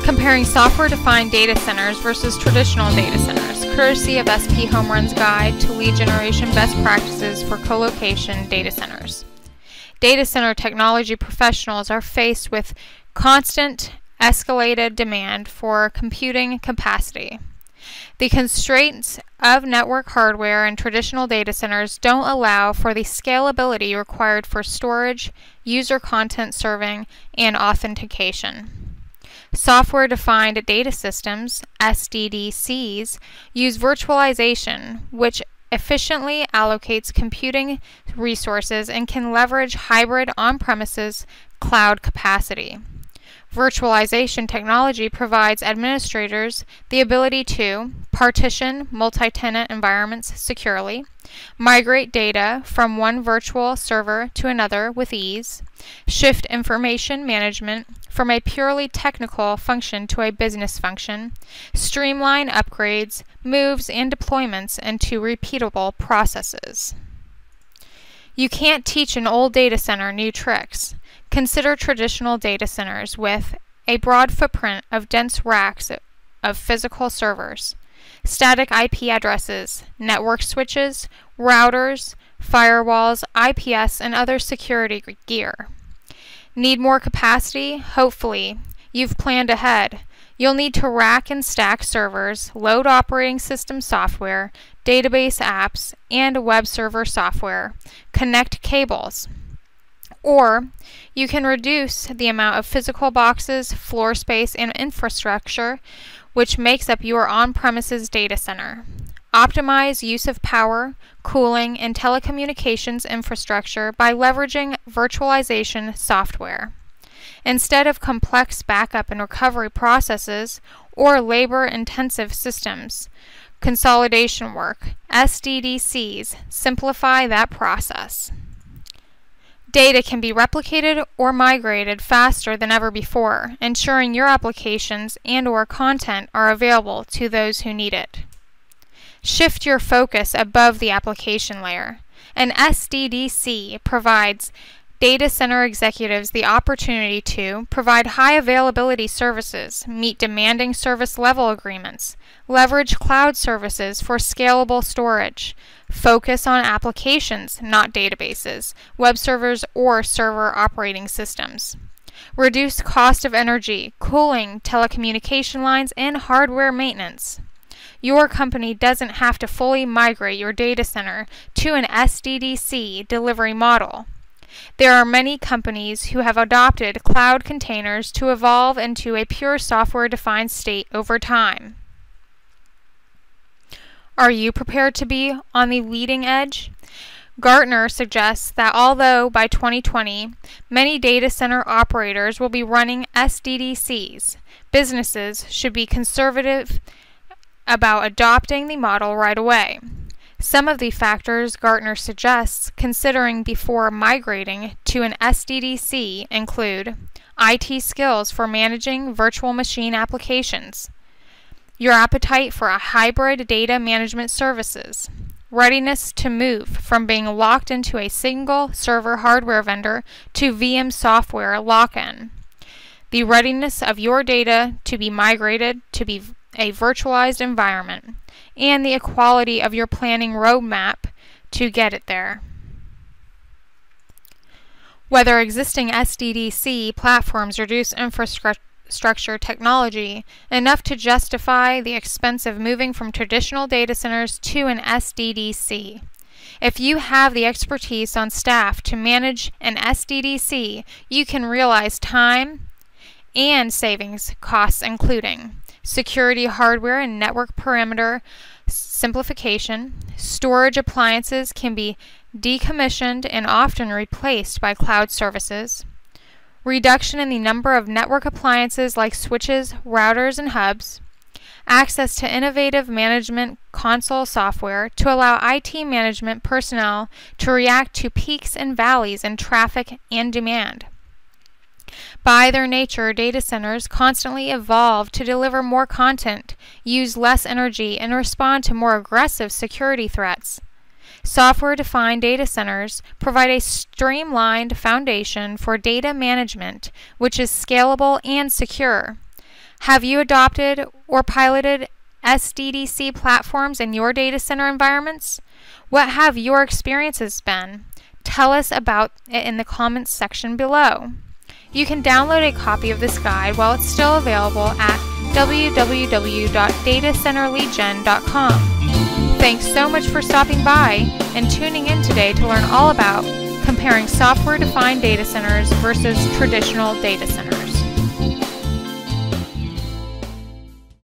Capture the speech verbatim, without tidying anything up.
comparing software-defined data centers versus traditional data centers, courtesy of S P Home Run's Guide to Lead Generation Best Practices for Co-location Data Centers. Data center technology professionals are faced with constant, escalated demand for computing capacity. The constraints of network hardware in traditional data centers don't allow for the scalability required for storage, user content serving, and authentication. Software-defined data systems, S D D Cs, use virtualization, which efficiently allocates computing resources and can leverage hybrid on-premises cloud capacity. Virtualization technology provides administrators the ability to partition multi-tenant environments securely, migrate data from one virtual server to another with ease, shift information management from a purely technical function to a business function, streamline upgrades, moves, and deployments into repeatable processes. You can't teach an old data center new tricks. Consider traditional data centers with a broad footprint of dense racks of physical servers, static I P addresses, network switches, routers, firewalls, I P S, and other security gear. Need more capacity? Hopefully, you've planned ahead. You'll need to rack and stack servers, load operating system software, database apps, and web server software, connect cables. Or you can reduce the amount of physical boxes, floor space, and infrastructure which makes up your on-premises data center. Optimize use of power, cooling, and telecommunications infrastructure by leveraging virtualization software. Instead of complex backup and recovery processes or labor-intensive systems, consolidation work, S D D Cs simplify that process. Data can be replicated or migrated faster than ever before, ensuring your applications and/or content are available to those who need it. Shift your focus above the application layer. An S D D C provides data center executives the opportunity to provide high availability services, meet demanding service level agreements, leverage cloud services for scalable storage, focus on applications, not databases, web servers, or server operating systems. Reduce cost of energy, cooling, telecommunication lines, and hardware maintenance. Your company doesn't have to fully migrate your data center to an S D D C delivery model. There are many companies who have adopted cloud containers to evolve into a pure software-defined state over time. Are you prepared to be on the leading edge? Gartner suggests that although by twenty twenty, many data center operators will be running S D D Cs, businesses should be conservative about adopting the model right away. Some of the factors Gartner suggests considering before migrating to an S D D C include I T skills for managing virtual machine applications, your appetite for a hybrid data management services, readiness to move from being locked into a single server hardware vendor to V M software lock-in, the readiness of your data to be migrated to be a virtualized environment, and the equality of your planning roadmap to get it there. Whether existing S D D C platforms reduce infrastructure technology enough to justify the expense of moving from traditional data centers to an S D D C. If you have the expertise on staff to manage an S D D C, you can realize time and savings costs, including security hardware and network parameter simplification. Storage appliances can be decommissioned and often replaced by cloud services. Reduction in the number of network appliances like switches, routers, and hubs. Access to innovative management console software to allow I T management personnel to react to peaks and valleys in traffic and demand. By their nature, data centers constantly evolve to deliver more content, use less energy, and respond to more aggressive security threats. Software-defined data centers provide a streamlined foundation for data management, which is scalable and secure. Have you adopted or piloted S D D C platforms in your data center environments? What have your experiences been? Tell us about it in the comments section below. You can download a copy of this guide while it's still available at w w w dot data center legion dot com. Thanks so much for stopping by and tuning in today to learn all about comparing software-defined data centers versus traditional data centers.